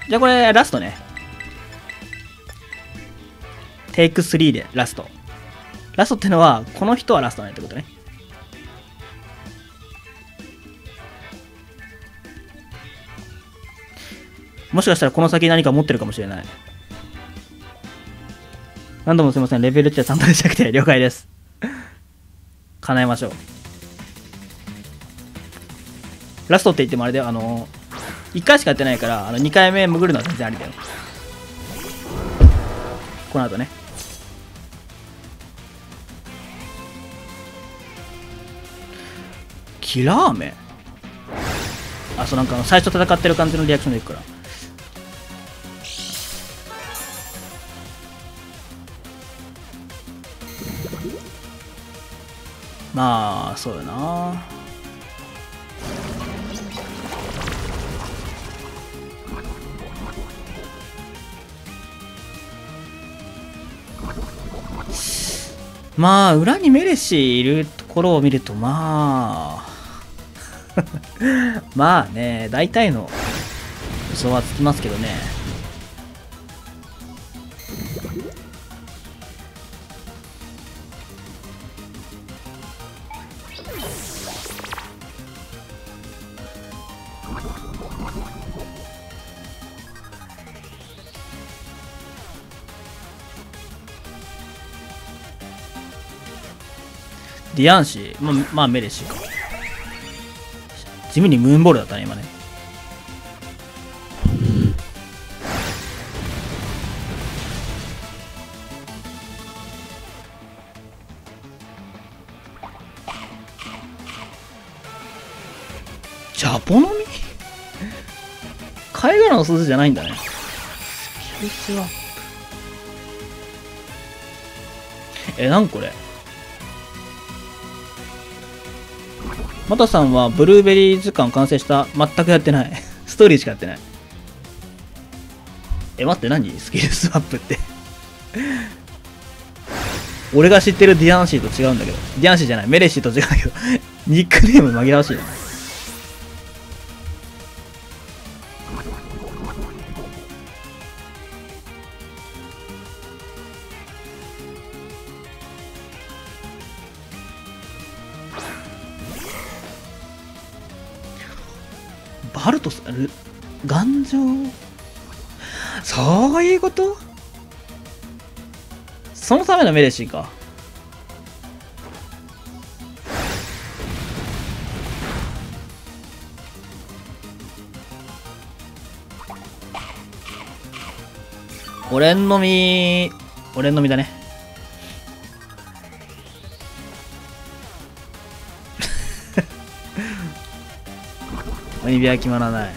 じゃあこれラストね。テイク3でラスト。ラストってのは、この人はラストねってことね。もしかしたらこの先何か持ってるかもしれない。何度もすいません。レベル値は3度でしたくて了解です。叶えましょう。ラストって言ってもあれだよ。1回しかやってないから、2回目潜るのは全然ありだよ。この後ね。キラーメあ、そう、なんか最初戦ってる感じのリアクションでいくから。まあ、そうよな。まあ、裏にメレシいるところを見ると、まあ、まあね、大体の予想はつきますけどね。ディアンシー、まあメレシーか。地味にムーンボールだったね、今ね。ジャポ飲み貝殻の鈴じゃないんだね。スキルスワップ。なんこれ。マタさんはブルーベリー図鑑完成した。全くやってない。ストーリーしかやってない。待って、何スキルスワップって。俺が知ってるディアンシーと違うんだけど。ディアンシーじゃない。メレシーと違うんだけど。ニックネーム紛らわしいな。バルトス、頑丈。そういうこと？そのためのメレシーか。俺のみだね。鬼火は決まらない。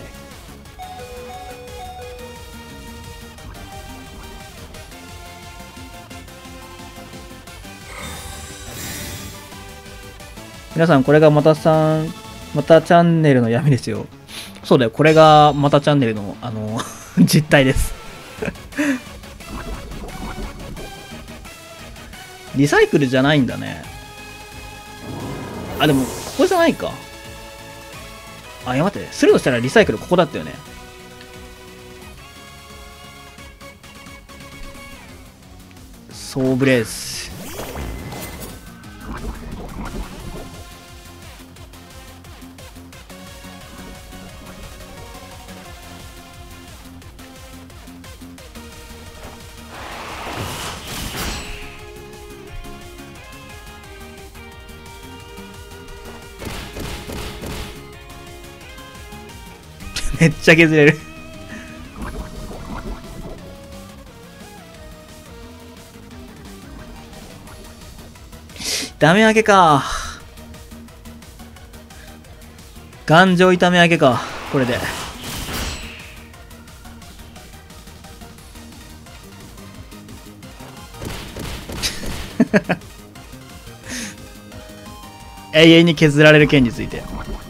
皆さん、これがまたチャンネルの闇ですよ。そうだよ、これがまたチャンネルの実態です。リサイクルじゃないんだね。あ、でもここじゃないか。あ、いや待って、するとしたらリサイクルここだったよね。ソーブレース。めっちゃ削れる。痛め上げか。頑丈痛め上げか。これで。永遠に削られる件について。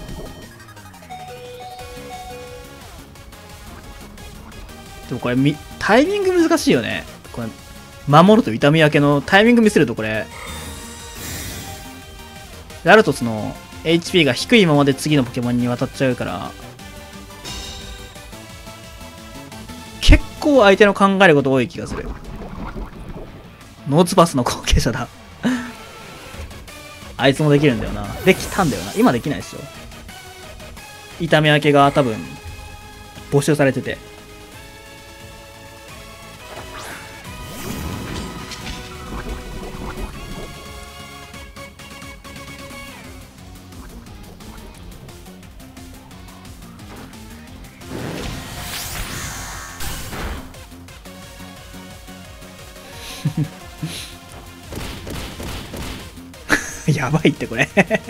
でもこれタイミング難しいよね。これ守ると痛み分けのタイミングミスるとこれラルトスの HP が低いままで次のポケモンに渡っちゃうから構相手の考えること多い気がする。ノーツパスの後継者だ。あいつもできるんだよな。できたんだよな。今できないでしょ。痛み分けが多分募集されてて。やばいってこれ。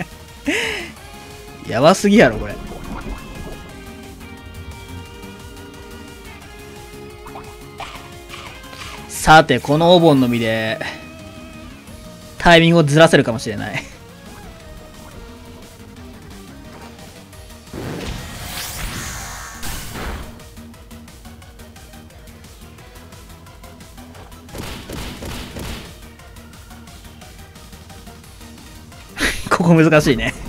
やばすぎやろこれ。さてこのお盆の実でタイミングをずらせるかもしれない。ここ難しいね。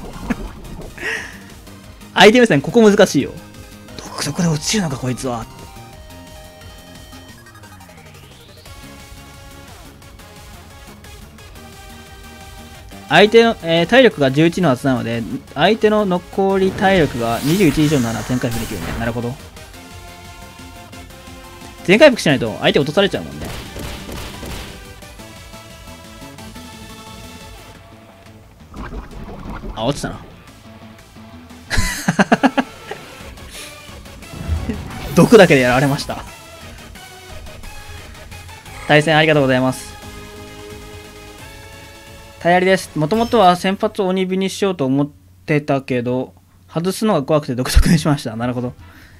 アイテム戦ここ難しいよ。独特で落ちるのかこいつは。相手の、体力が11のはずなので、相手の残り体力が21以上なら全回復できるね。なるほど。全回復しないと相手落とされちゃうもんね。あ、落ちたな。毒だけでやられました。対戦ありがとうございます。タイヤリです。もともとは先発を鬼火にしようと思ってたけど、外すのが怖くて独特にしました。なるほど。